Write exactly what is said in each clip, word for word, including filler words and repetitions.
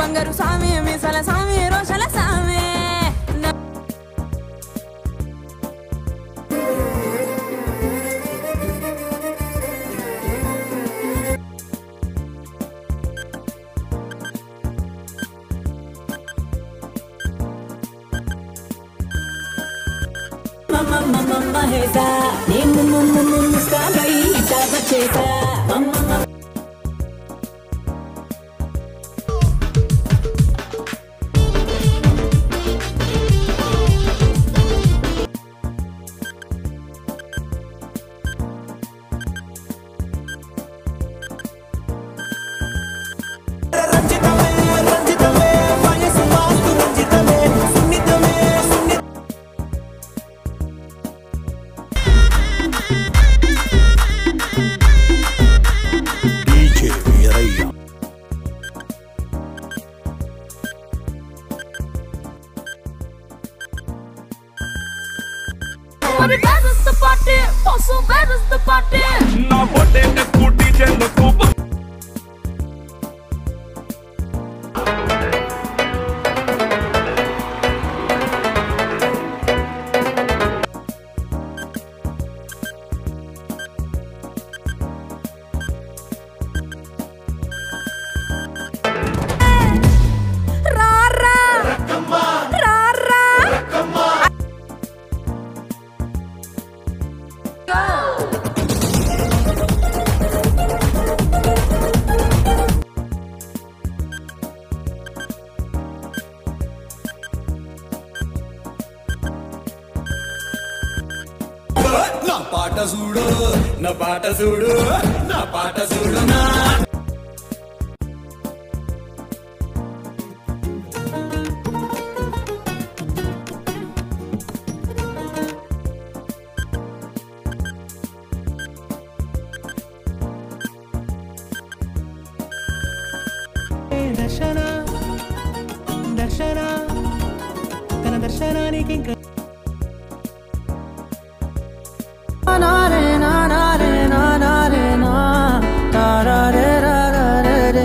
బంగారు సామి మీసల సామి రోషల సామి mama mama mahesa ni mama mama mustabai jaga chesa mama But where is the party? Also, where is the party? Na bote ke kutti chello kup. నా పాట చూడు నా పాట చూడు నా పాట చూడు నా దర్శన దర్శన తన దర్శనానికి ఇంకా na re na na re na na re na ta ra re ra ra re re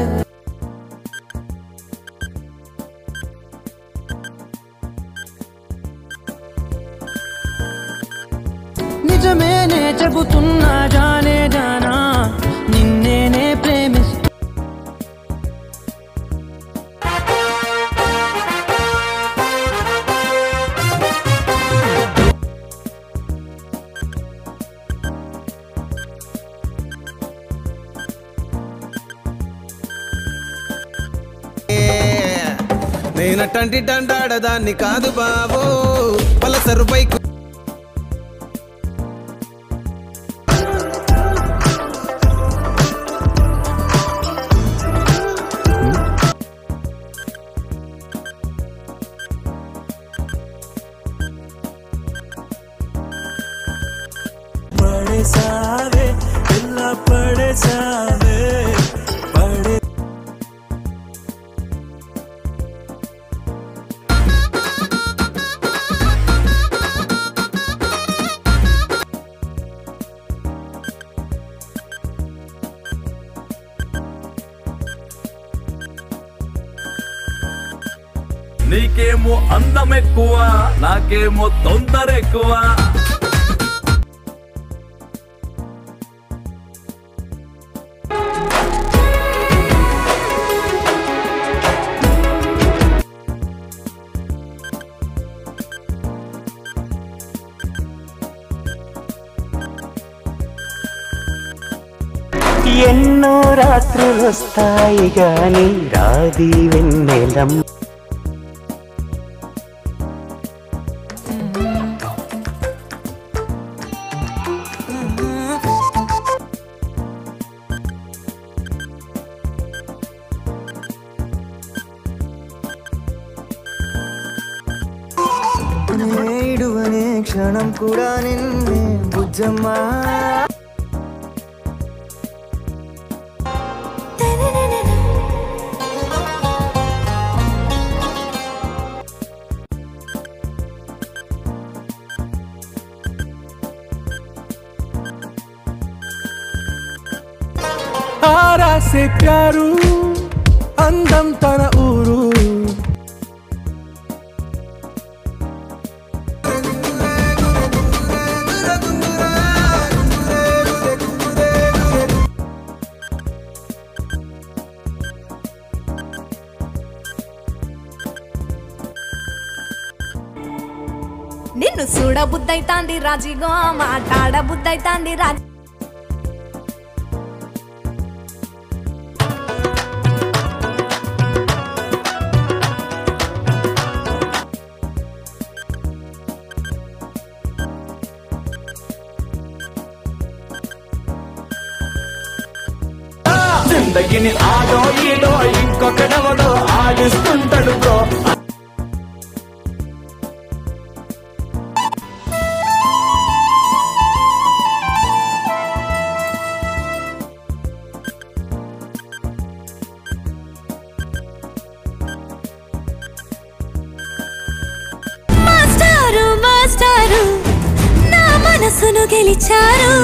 నిజమేనే చెబుతున్నా జానే జానా నిన్నేనే ప్రేమిస్తూ నేనటంటి దండాడదాన్ని కాదు బాబు పలసరు బైకు పడేసావే ఇలా పడేసావే పడే నీకేమో అందం ఎక్కువ నాకేమో తొందర ఎక్కువ ఎన్నో రాత్రులు వస్తాయి గాని రాది వెన్నెలం నేడువనే క్షణం కూడా నిన్నే బుజ్జమ్మా ఆరాసే ప్యారు అందం తన ఊరు నిన్ను చూడ బుద్ధైతాంది రాజిగో మాట్లాడ బుద్ధైతాంది రాజి జిందగిని ఆడో ఈడో ఇంకొకడెవడో ఆడిస్తుంటాడు బ్రో. మాస్టారు మాస్టారు నా మనసును గెలిచారు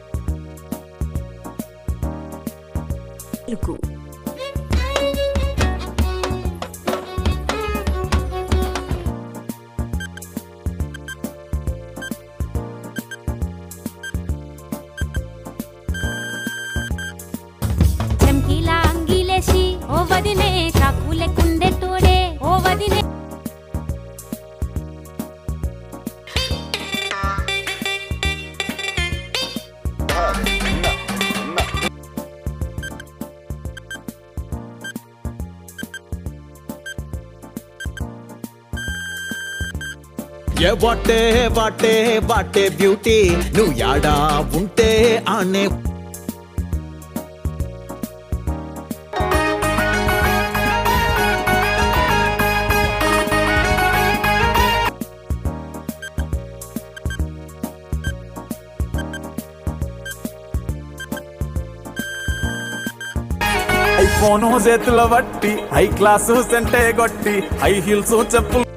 చమ్కీలా అంగిలేసి ఓ వదినే కాకులే కుండే తోడే ఓ వదినే ఏ బాటే బాటే బాటే బ్యూటీ నువ్వు యాడా ఉంటే ఆనే ఐఫోను చేతుల బట్టి హై క్లాసు సెంటే కొట్టి హై హీల్స్ చెప్పులు